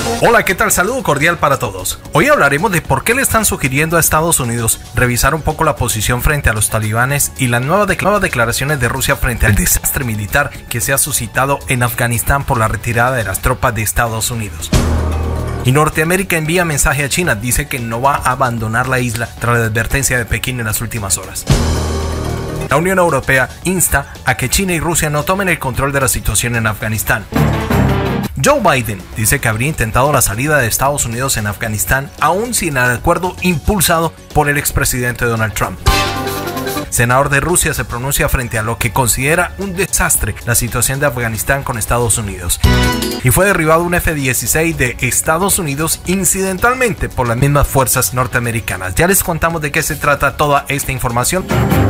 Hola, ¿qué tal? Saludo cordial para todos. Hoy hablaremos de por qué le están sugiriendo a Estados Unidos revisar un poco la posición frente a los talibanes y las nuevas declaraciones de Rusia frente al desastre militar que se ha suscitado en Afganistán por la retirada de las tropas de Estados Unidos. Y Norteamérica envía mensaje a China, dice que no va a abandonar la isla tras la advertencia de Pekín en las últimas horas. La Unión Europea insta a que China y Rusia no tomen el control de la situación en Afganistán. Joe Biden dice que habría intentado la salida de Estados Unidos en Afganistán aún sin el acuerdo impulsado por el expresidente Donald Trump. Senador de Rusia se pronuncia frente a lo que considera un desastre la situación de Afganistán con Estados Unidos. Y fue derribado un F-16 de Estados Unidos incidentalmente por las mismas fuerzas norteamericanas. Ya les contamos de qué se trata toda esta información.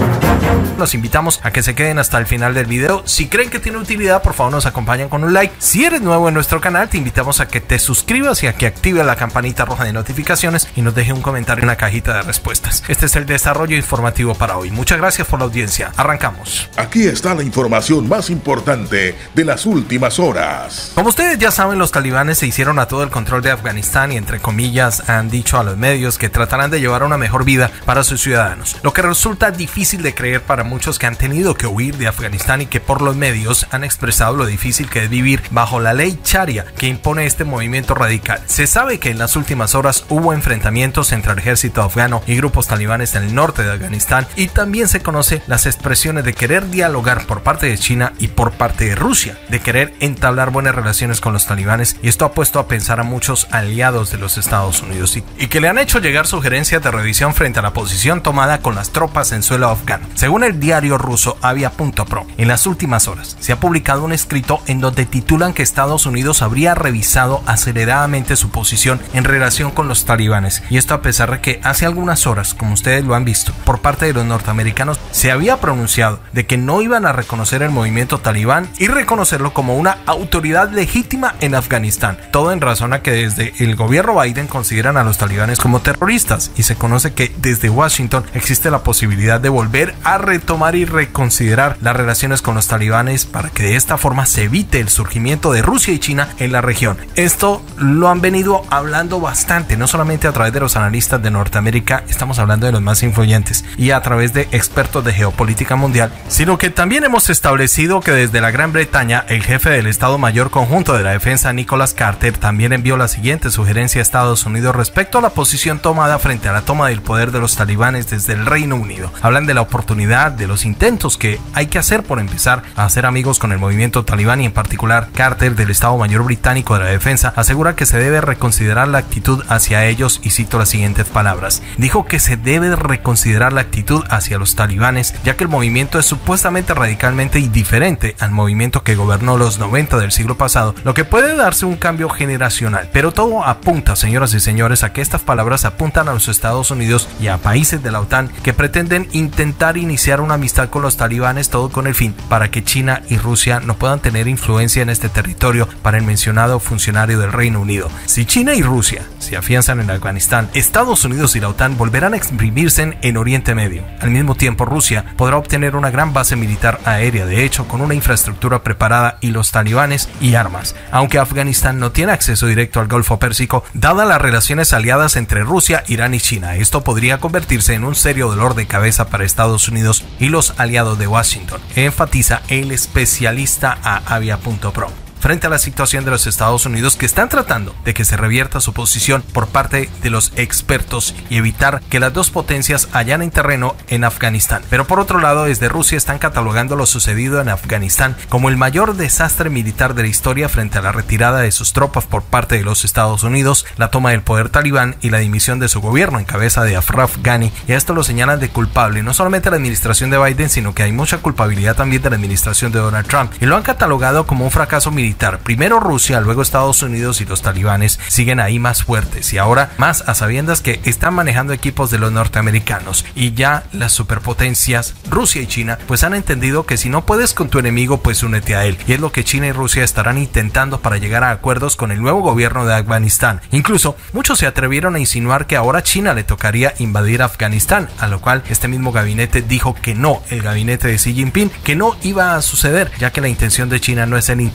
Los invitamos a que se queden hasta el final del video. Si creen que tiene utilidad, por favor nos acompañan con un like. Si eres nuevo en nuestro canal, te invitamos a que te suscribas y a que actives la campanita roja de notificaciones y nos deje un comentario en la cajita de respuestas. Este es el desarrollo informativo para hoy. Muchas gracias por la audiencia. Arrancamos. Aquí está la información más importante de las últimas horas. Como ustedes ya saben, los talibanes se hicieron a todo el control de Afganistán y entre comillas han dicho a los medios que tratarán de llevar una mejor vida para sus ciudadanos, lo que resulta difícil de creer para muchos que han tenido que huir de Afganistán y que por los medios han expresado lo difícil que es vivir bajo la ley Sharia que impone este movimiento radical. Se sabe que en las últimas horas hubo enfrentamientos entre el ejército afgano y grupos talibanes en el norte de Afganistán, y también se conoce las expresiones de querer dialogar por parte de China y por parte de Rusia, de querer entablar buenas relaciones con los talibanes, y esto ha puesto a pensar a muchos aliados de los Estados Unidos y que le han hecho llegar sugerencias de revisión frente a la posición tomada con las tropas en suelo afgano. Según el diario ruso Avia.pro, en las últimas horas se ha publicado un escrito en donde titulan que Estados Unidos habría revisado aceleradamente su posición en relación con los talibanes, y esto a pesar de que hace algunas horas, como ustedes lo han visto, por parte de los norteamericanos se había pronunciado de que no iban a reconocer el movimiento talibán y reconocerlo como una autoridad legítima en Afganistán, todo en razón a que desde el gobierno Biden consideran a los talibanes como terroristas, y se conoce que desde Washington existe la posibilidad de volver a retomar y reconsiderar las relaciones con los talibanes para que de esta forma se evite el surgimiento de Rusia y China en la región. Esto lo han venido hablando bastante, no solamente a través de los analistas de Norteamérica, estamos hablando de los más influyentes, y a través de expertos de geopolítica mundial, sino que también hemos establecido que desde la Gran Bretaña el jefe del Estado Mayor Conjunto de la Defensa, Nicholas Carter, también envió la siguiente sugerencia a Estados Unidos respecto a la posición tomada frente a la toma del poder de los talibanes desde el Reino Unido. Hablan de la oportunidad, de los intentos que hay que hacer por empezar a hacer amigos con el movimiento talibán, y en particular Carter del Estado Mayor Británico de la Defensa asegura que se debe reconsiderar la actitud hacia ellos, y cito las siguientes palabras: dijo que se debe reconsiderar la actitud hacia los talibanes, ya que el movimiento es supuestamente radicalmente indiferente al movimiento que gobernó los 90 del siglo pasado, lo que puede darse un cambio generacional. Pero todo apunta, señoras y señores, a que estas palabras apuntan a los Estados Unidos y a países de la OTAN que pretenden intentar iniciar una amistad con los talibanes, todo con el fin para que China y Rusia no puedan tener influencia en este territorio para el mencionado funcionario del Reino Unido. Si China y Rusia se afianzan en Afganistán, Estados Unidos y la OTAN volverán a exprimirse en Oriente Medio. Al mismo tiempo, Rusia podrá obtener una gran base militar aérea, de hecho con una infraestructura preparada, y los talibanes y armas. Aunque Afganistán no tiene acceso directo al Golfo Pérsico, dadas las relaciones aliadas entre Rusia, Irán y China, esto podría convertirse en un serio dolor de cabeza para Estados Unidos y los aliados de Washington, enfatiza el especialista a Avia.pro. Frente a la situación de los Estados Unidos, que están tratando de que se revierta su posición por parte de los expertos y evitar que las dos potencias allanen terreno en Afganistán. Pero por otro lado, desde Rusia están catalogando lo sucedido en Afganistán como el mayor desastre militar de la historia frente a la retirada de sus tropas por parte de los Estados Unidos, la toma del poder talibán y la dimisión de su gobierno en cabeza de Ashraf Ghani, y a esto lo señalan de culpable no solamente la administración de Biden, sino que hay mucha culpabilidad también de la administración de Donald Trump, y lo han catalogado como un fracaso militar. Primero Rusia, luego Estados Unidos, y los talibanes siguen ahí más fuertes, y ahora más a sabiendas que están manejando equipos de los norteamericanos, y ya las superpotencias Rusia y China pues han entendido que si no puedes con tu enemigo, pues únete a él, y es lo que China y Rusia estarán intentando para llegar a acuerdos con el nuevo gobierno de Afganistán. Incluso muchos se atrevieron a insinuar que ahora China le tocaría invadir Afganistán, a lo cual este mismo gabinete dijo que no, el gabinete de Xi Jinping, que no iba a suceder, ya que la intención de China no es el intervención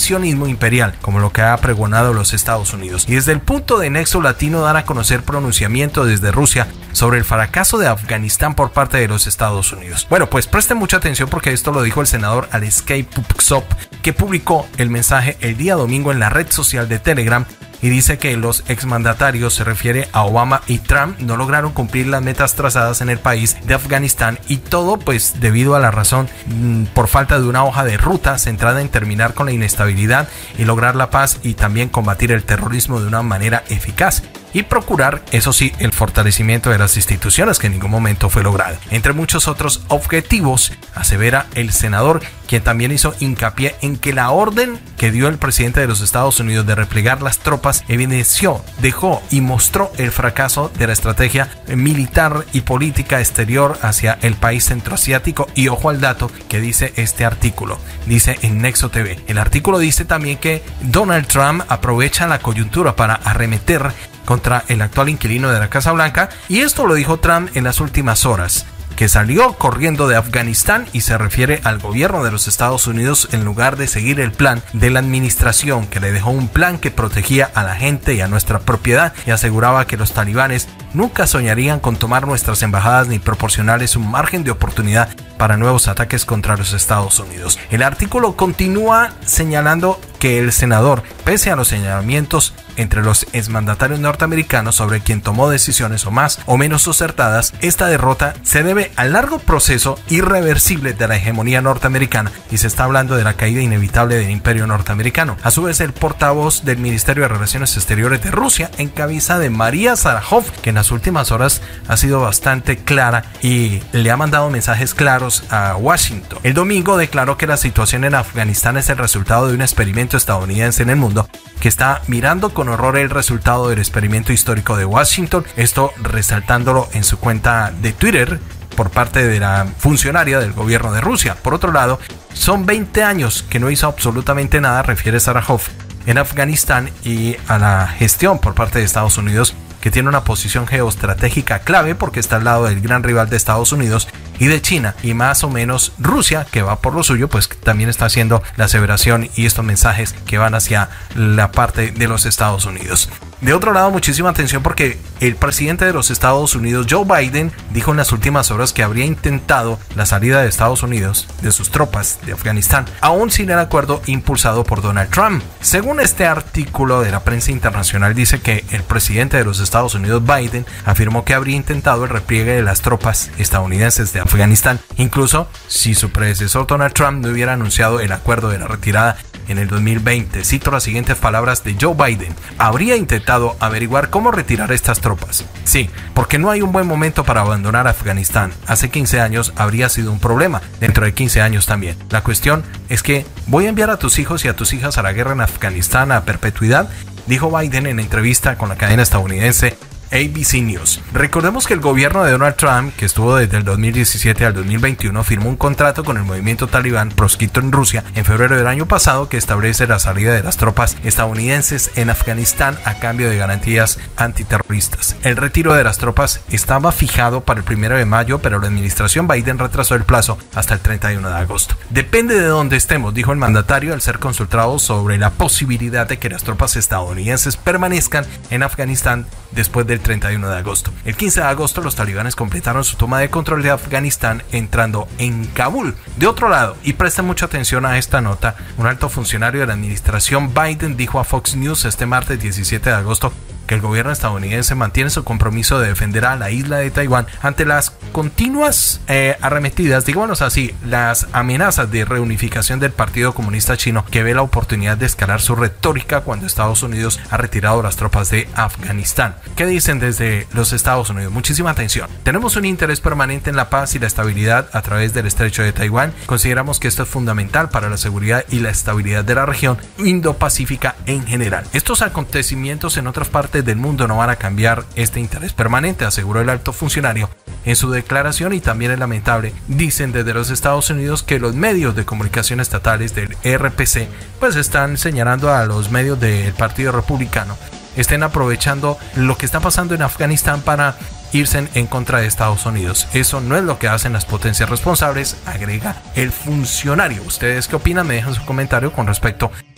expansionismo imperial, como lo que ha pregonado los Estados Unidos. Y desde el punto de nexo latino dan a conocer pronunciamiento desde Rusia sobre el fracaso de Afganistán por parte de los Estados Unidos. Bueno, pues presten mucha atención porque esto lo dijo el senador Alexei Pupsov, que publicó el mensaje el día domingo en la red social de Telegram, y dice que los exmandatarios, se refiere a Obama y Trump, no lograron cumplir las metas trazadas en el país de Afganistán, y todo pues debido a la razón por falta de una hoja de ruta centrada en terminar con la inestabilidad y lograr la paz, y también combatir el terrorismo de una manera eficaz y procurar, eso sí, el fortalecimiento de las instituciones, que en ningún momento fue logrado. Entre muchos otros objetivos, asevera el senador, quien también hizo hincapié en que la orden que dio el presidente de los Estados Unidos de replegar las tropas evidenció, dejó y mostró el fracaso de la estrategia militar y política exterior hacia el país centroasiático. Y ojo al dato que dice este artículo, dice en Nexo TV. El artículo dice también que Donald Trump aprovecha la coyuntura para arremeter contra el actual inquilino de la Casa Blanca, y esto lo dijo Trump en las últimas horas, que salió corriendo de Afganistán, y se refiere al gobierno de los Estados Unidos en lugar de seguir el plan de la administración, que le dejó un plan que protegía a la gente y a nuestra propiedad, y aseguraba que los talibanes nunca soñarían con tomar nuestras embajadas ni proporcionarles un margen de oportunidad para nuevos ataques contra los Estados Unidos. El artículo continúa señalando que el senador, pese a los señalamientos entre los exmandatarios norteamericanos sobre quien tomó decisiones o más o menos acertadas, esta derrota se debe al largo proceso irreversible de la hegemonía norteamericana, y se está hablando de la caída inevitable del imperio norteamericano. A su vez, el portavoz del Ministerio de Relaciones Exteriores de Rusia, en cabeza de María Zakharov, que en las últimas horas ha sido bastante clara y le ha mandado mensajes claros a Washington. El domingo declaró que la situación en Afganistán es el resultado de un experimento estadounidense en el mundo, que está mirando con horror el resultado del experimento histórico de Washington, esto resaltándolo en su cuenta de Twitter por parte de la funcionaria del gobierno de Rusia. Por otro lado, son 20 años que no hizo absolutamente nada, refiere Zakharov, en Afganistán, y a la gestión por parte de Estados Unidos, que tiene una posición geoestratégica clave porque está al lado del gran rival de Estados Unidos y de China, y más o menos Rusia, que va por lo suyo, pues también está haciendo la aseveración y estos mensajes que van hacia la parte de los Estados Unidos. De otro lado, muchísima atención porque el presidente de los Estados Unidos, Joe Biden, dijo en las últimas horas que habría intentado la salida de Estados Unidos de sus tropas de Afganistán, aún sin el acuerdo impulsado por Donald Trump. Según este artículo de la prensa internacional, dice que el presidente de los Estados Unidos, Biden, afirmó que habría intentado el repliegue de las tropas estadounidenses de Afganistán, incluso si su predecesor Donald Trump no hubiera anunciado el acuerdo de la retirada en el 2020. Cito las siguientes palabras de Joe Biden: habría intentado averiguar cómo retirar estas tropas. Sí, porque no hay un buen momento para abandonar Afganistán. Hace 15 años habría sido un problema, dentro de 15 años también. La cuestión es que voy a enviar a tus hijos y a tus hijas a la guerra en Afganistán a perpetuidad, dijo Biden en entrevista con la cadena estadounidense ABC News. Recordemos que el gobierno de Donald Trump, que estuvo desde el 2017 al 2021, firmó un contrato con el movimiento talibán proscrito en Rusia en febrero del año pasado, que establece la salida de las tropas estadounidenses en Afganistán a cambio de garantías antiterroristas. El retiro de las tropas estaba fijado para el 1 de mayo, pero la administración Biden retrasó el plazo hasta el 31 de agosto. Depende de dónde estemos, dijo el mandatario al ser consultado sobre la posibilidad de que las tropas estadounidenses permanezcan en Afganistán después del 31 de agosto. El 15 de agosto los talibanes completaron su toma de control de Afganistán entrando en Kabul. De otro lado, y presten mucha atención a esta nota, un alto funcionario de la administración Biden dijo a Fox News este martes 17 de agosto que el gobierno estadounidense mantiene su compromiso de defender a la isla de Taiwán ante las continuas arremetidas, digámoslo así, las amenazas de reunificación del Partido Comunista Chino, que ve la oportunidad de escalar su retórica cuando Estados Unidos ha retirado las tropas de Afganistán. ¿Qué dicen desde los Estados Unidos? Muchísima atención. Tenemos un interés permanente en la paz y la estabilidad a través del estrecho de Taiwán. Consideramos que esto es fundamental para la seguridad y la estabilidad de la región Indo-Pacífica en general. Estos acontecimientos en otras partes del mundo no van a cambiar este interés permanente, aseguró el alto funcionario en su declaración. Y también es lamentable, dicen desde los Estados Unidos, que los medios de comunicación estatales del RPC pues están señalando a los medios del Partido Republicano estén aprovechando lo que está pasando en Afganistán para irse en contra de Estados Unidos. Eso no es lo que hacen las potencias responsables, agrega el funcionario. ¿Ustedes qué opinan? Me dejan su comentario con respecto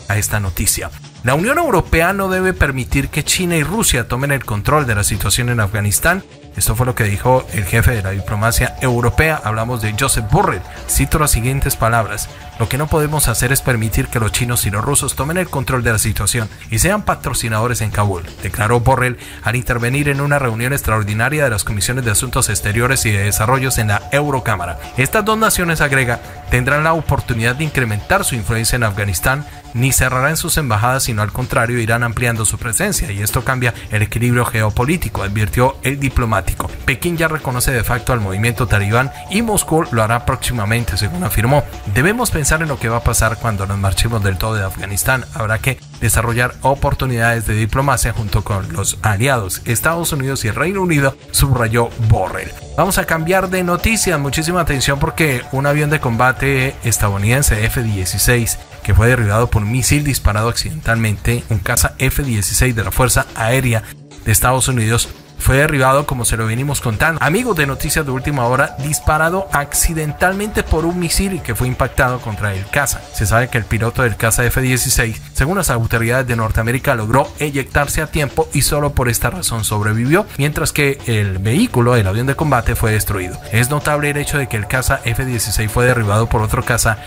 a esta noticia. La Unión Europea no debe permitir que China y Rusia tomen el control de la situación en Afganistán. Esto fue lo que dijo el jefe de la diplomacia europea. Hablamos de Josep Borrell. Cito las siguientes palabras: lo que no podemos hacer es permitir que los chinos y los rusos tomen el control de la situación y sean patrocinadores en Kabul, declaró Borrell al intervenir en una reunión extraordinaria de las comisiones de Asuntos Exteriores y de Desarrollos en la Eurocámara. Estas dos naciones, agrega, tendrán la oportunidad de incrementar su influencia en Afganistán, ni cerrarán sus embajadas, sino al contrario irán ampliando su presencia, y esto cambia el equilibrio geopolítico, advirtió el diplomático. Pekín ya reconoce de facto al movimiento talibán y Moscú lo hará próximamente, según afirmó. Debemos pensar en lo que va a pasar cuando nos marchemos del todo de Afganistán. Habrá que desarrollar oportunidades de diplomacia junto con los aliados Estados Unidos y el Reino Unido, subrayó Borrell. Vamos a cambiar de noticias, muchísima atención, porque un avión de combate estadounidense F-16 que fue derribado por un misil disparado accidentalmente, un caza F-16 de la Fuerza Aérea de Estados Unidos, fue derribado, como se lo venimos contando, amigos de Noticias de Última Hora, disparado accidentalmente por un misil que fue impactado contra el caza. Se sabe que el piloto del caza F-16, según las autoridades de Norteamérica, logró eyectarse a tiempo y solo por esta razón sobrevivió, mientras que el vehículo, el avión de combate, fue destruido. Es notable el hecho de que el caza F-16 fue derribado por otro caza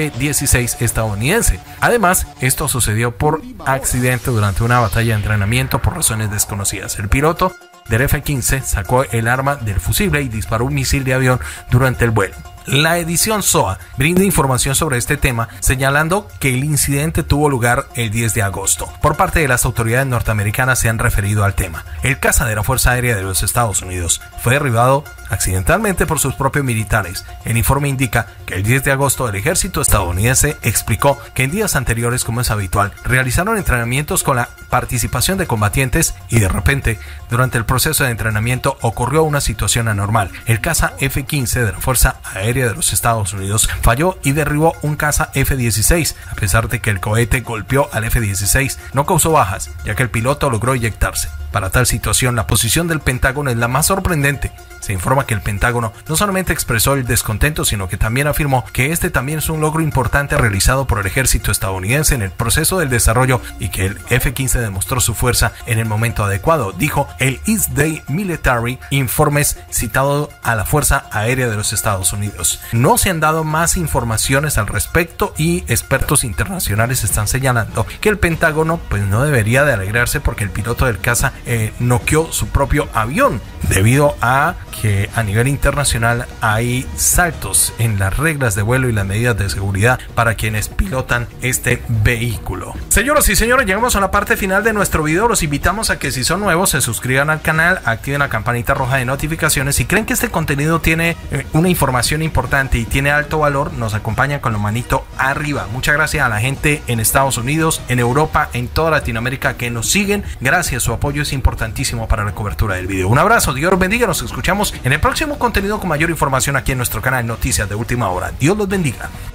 F-16 estadounidense. Además, esto sucedió por accidente durante una batalla de entrenamiento por razones desconocidas. El piloto del F-15 sacó el arma del fusible y disparó un misil de avión durante el vuelo. La edición SOA brinda información sobre este tema, señalando que el incidente tuvo lugar el 10 de agosto. Por parte de las autoridades norteamericanas se han referido al tema. El caza de la Fuerza Aérea de los Estados Unidos fue derribado accidentalmente por sus propios militares. El informe indica que el 10 de agosto el ejército estadounidense explicó que en días anteriores, como es habitual, realizaron entrenamientos con la participación de combatientes y de repente, durante el proceso de entrenamiento, ocurrió una situación anormal. El caza F-15 de la Fuerza Aérea de los Estados Unidos falló y derribó un caza F-16. A pesar de que el cohete golpeó al F-16, no causó bajas, ya que el piloto logró eyectarse. Para tal situación, la posición del Pentágono es la más sorprendente. Se informa que el Pentágono no solamente expresó el descontento, sino que también afirmó que este también es un logro importante realizado por el ejército estadounidense en el proceso del desarrollo y que el F-15 demostró su fuerza en el momento adecuado, dijo el East Day Military Informes citado a la Fuerza Aérea de los Estados Unidos. No se han dado más informaciones al respecto y expertos internacionales están señalando que el Pentágono pues no debería de alegrarse porque el piloto del caza noqueó su propio avión, debido a que a nivel internacional hay saltos en las reglas de vuelo y las medidas de seguridad para quienes pilotan este vehículo. Señoras y señores, llegamos a la parte final de nuestro video. Los invitamos a que, si son nuevos, se suscriban al canal, activen la campanita roja de notificaciones. Si creen que este contenido tiene una información importante y tiene alto valor, nos acompañan con la manito arriba. Muchas gracias a la gente en Estados Unidos, en Europa, en toda Latinoamérica que nos siguen. Gracias, su apoyo es importantísimo para la cobertura del video. Un abrazo, Dios los bendiga, nos escuchamos en el próximo contenido con mayor información aquí en nuestro canal Noticias de Última Hora. Dios los bendiga.